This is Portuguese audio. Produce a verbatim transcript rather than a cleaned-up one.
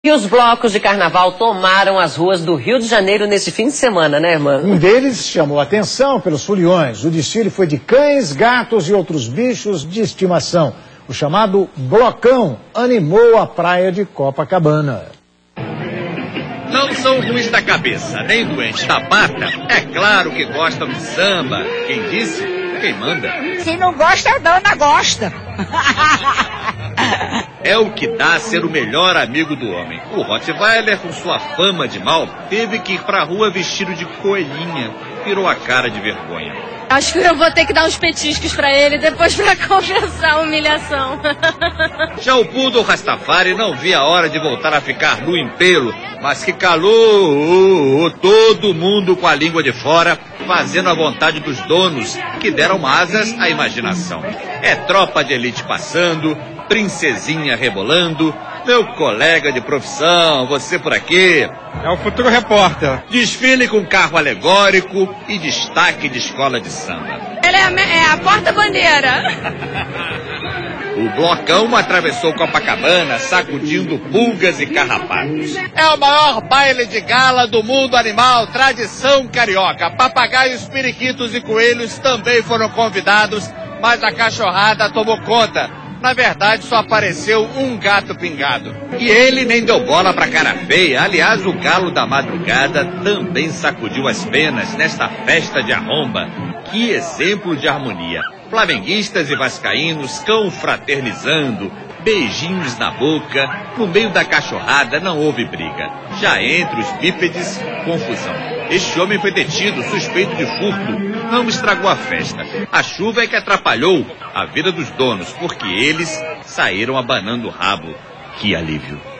E os blocos de carnaval tomaram as ruas do Rio de Janeiro nesse fim de semana, né, irmã? Um deles chamou a atenção pelos foliões. O desfile foi de cães, gatos e outros bichos de estimação. O chamado Blocão animou a praia de Copacabana. Não são ruins da cabeça, nem doentes da pata. É claro que gostam de samba. Quem disse, quem manda. Se não gosta, a dona gosta. É o que dá a ser o melhor amigo do homem. O Rottweiler, com sua fama de mal, teve que ir pra rua vestido de coelhinha. Virou a cara de vergonha. Acho que eu vou ter que dar uns petiscos pra ele depois pra compensar a humilhação. Já o Poodle Rastafari não via a hora de voltar a ficar nu em pelo, mas que calou todo mundo com a língua de fora, fazendo a vontade dos donos, que deram asas à imaginação. É tropa de elite passando, princesinha rebolando, meu colega de profissão, você por aqui. É o futuro repórter. Desfile com carro alegórico e destaque de escola de samba. Ele é a, é a porta-bandeira. O Blocão atravessou Copacabana sacudindo pulgas e carrapatos. É o maior baile de gala do mundo animal, tradição carioca. Papagaios, periquitos e coelhos também foram convidados, mas a cachorrada tomou conta. Na verdade, só apareceu um gato pingado. E ele nem deu bola pra cara feia. Aliás, o galo da madrugada também sacudiu as penas nesta festa de arromba. Que exemplo de harmonia. Flamenguistas e vascaínos confraternizando, beijinhos na boca. No meio da cachorrada não houve briga. Já entre os bípedes, confusão. Este homem foi detido, suspeito de furto. Não estragou a festa. A chuva é que atrapalhou a vida dos donos, porque eles saíram abanando o rabo. Que alívio.